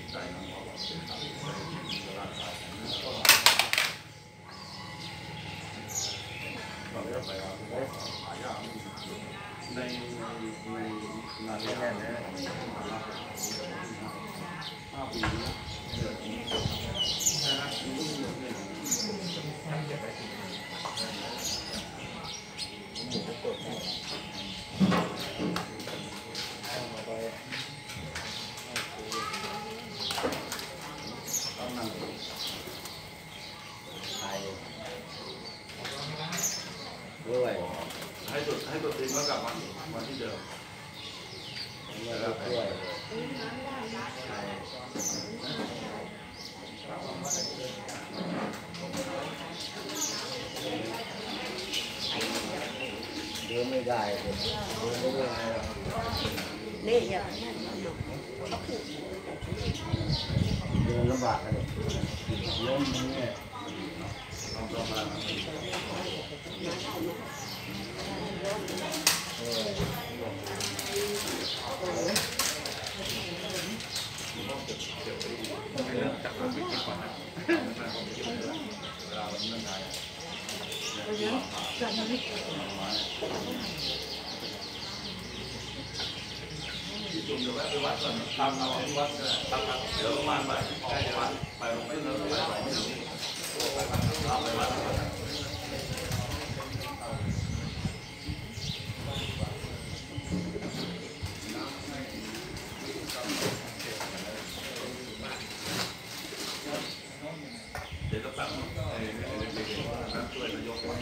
ด้วยให้ตัวตีนก็กลับมาที่เดิมแล้วด้วยเดินไม่ได้เดินไม่ได้นี่อย่างนั้นเขาผูกเดินลำบากเลยล้มนี่เนี่ยจากเราไปคิดก่อนนะเราเรื่องอะไรที่จุ่มเดี๋ยวไปวัดก่อนทำเอาที่วัดก็ได้ครับเดี๋ยวประมาณบ่ายใกล้จะวัดไปลงขึ้นแล้วไปที่นี่เอาไปวัดเดี๋ยวต้องตั้งช่วยนายกไว้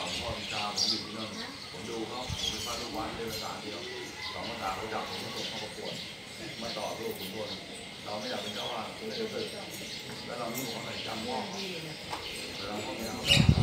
พ่อตาผมอยู่ที่นั่นผมดูเขาผมเป็นพระลูกวัดเดินสายเดียว2 พรรษาเขาจับผมส่งเข้าประกวดมาต่อรูปขุนพลเราไม่อยากเป็นเจ้าว่าเลยรู้สึกแล้วเราไม่ขอใส่จำว่าแต่เราก็ไม่เอา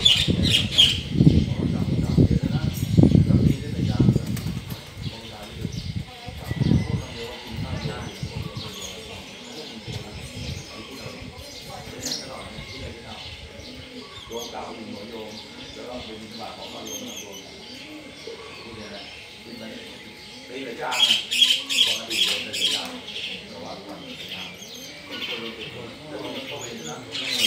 จำเยอะนะแล้วมีได้แต่ยากเลยโครงการที่พวกเราเดียวกินข้าวได้พวกเราเดียวพวกมันตัวนะที่เราไม่ได้ตลอดที่เราที่เราโยมเก่าหนึ่งหัวโยมแล้วก็เป็นบาทของพระโยมหนึ่งโยมที่นี่แหละที่มันตีหลายอย่างของอดีตโยมหลายอย่างระหว่างวันคนคนคนคนคนเข้าไปนะ